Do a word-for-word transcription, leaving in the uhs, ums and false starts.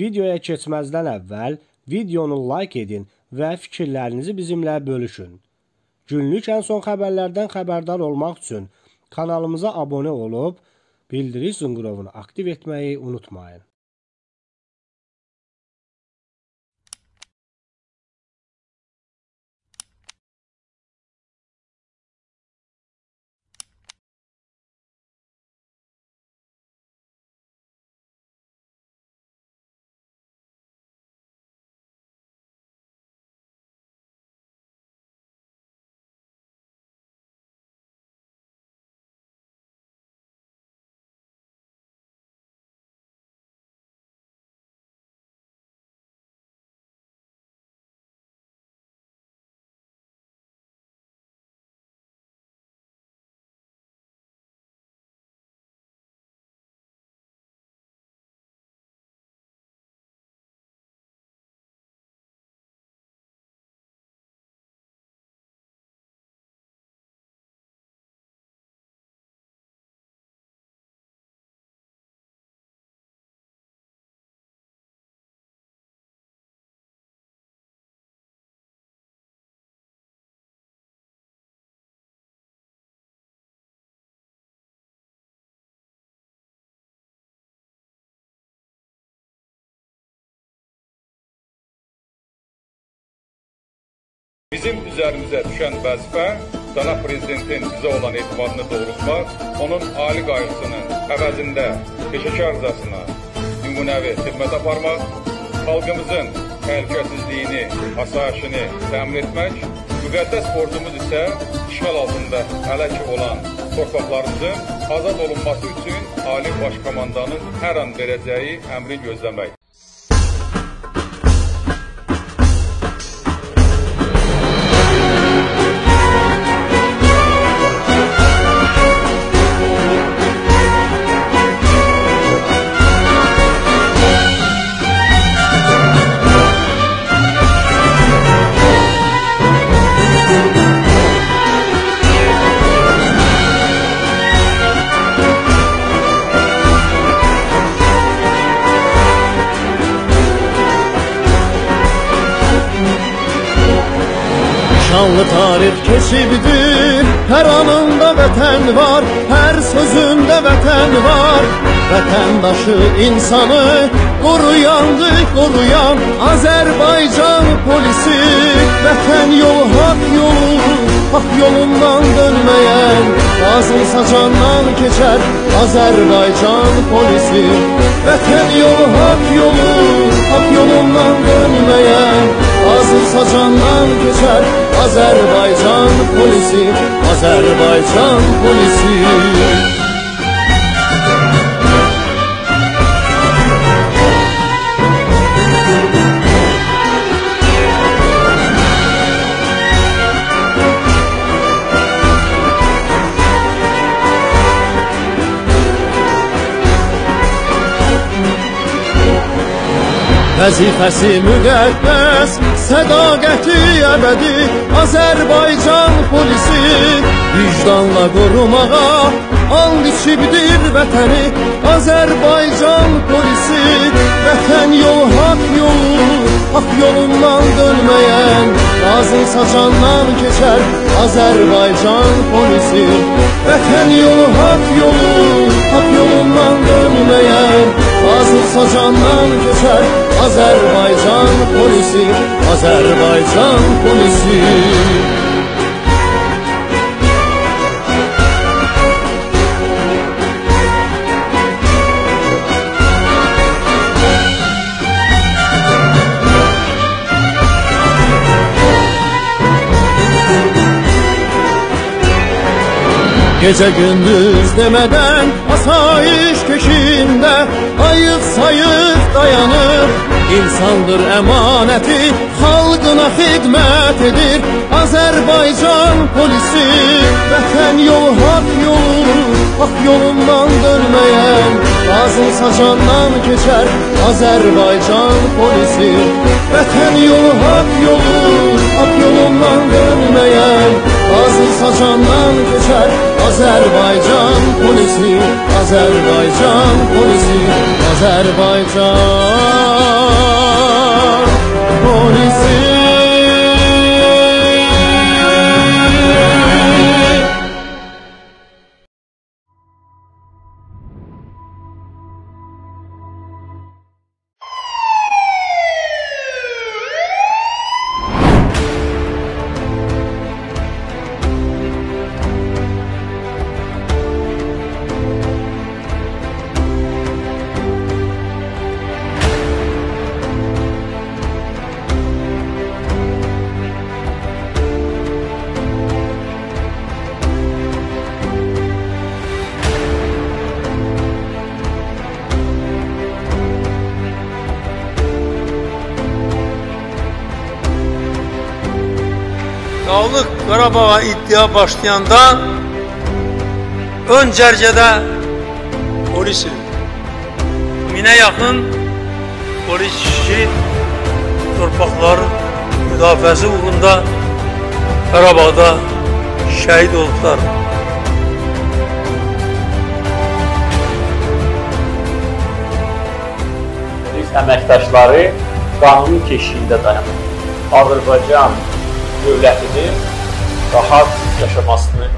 Videoya keçməzdən əvvəl videonu like edin və fikirlərinizi bizimlə bölüşün. Günlük ən son xəbərlərdən xəbərdar olmaq üçün kanalımıza abunə olub, bildiri zınqırovunu aktiv etməyi unutmayın. Bizim üzərimizə düşən vəzifə, Cənab Prezidentin bizə olan etibarını doğrultmaq, onun ali qayğısının əvəzində peşəkar rızasına nümunəvi xidmət aparmaq, xalqımızın təhlükəsizliyini, asayişini təmin etmək, müqəddəs borcumuz isə işğal altında həlak olan torpaqlarımızın azad olunması üçün Ali Başkomandanın hər an verəcəyi əmri gözləmək. Şanlı tarix keçibdir, hər anında vətən var, hər sözündə vətən var. Vətəndaşı, insanı qoruyandı, qoruyan Azərbaycan polisi. Vətən yolu, hak yolu, hak yolundan dönməyən lazımsa candan keçər Azərbaycan polisi. Vətən yolu, hak yolu, hak yolundan dönməyən lazımsa candan keçər Azərbaycan polisi, Azərbaycan polisi. Vəzifəsi müqəddəs, sədaqəti əbədi Azərbaycan polisi. Vicdanla qorumağa and içibdir vətəni Azərbaycan polisi. Vətən yolu, hak yolu, hak yolundan dönməyən lazımsa candan keçər Azərbaycan polisi. Vətən yolu, hak yolu, hak yolundan dönməyən lazımsa candan keçər Azərbaycan polisi, Azərbaycan polisi. Gece gündüz demeden asayiş köşinde ayık sayık dayanır. İnsandır emaneti, halkına hizmet edir Azerbaycan polisi. Vətən yolu, hak yolu, hak yolundan dönmeyen lazımsa candan keçer Azerbaycan polisi. Vətən yolu, hak yolu, hak yolundan dönmeyen lazımsa candan keçer Azərbaycan polisi, Azərbaycan polisi, Azərbaycan polisi. Dağlıq Qarabağa iddia başlayanda ön cərgədə polis minə yaxın polis kişi torpaqların müdafiəsi uğrunda Qarabağda şəhid oldular. Polis əməkdaşları qanunun keşiyində dayanır. Azərbaycan dövlətinin rahat yaşamasını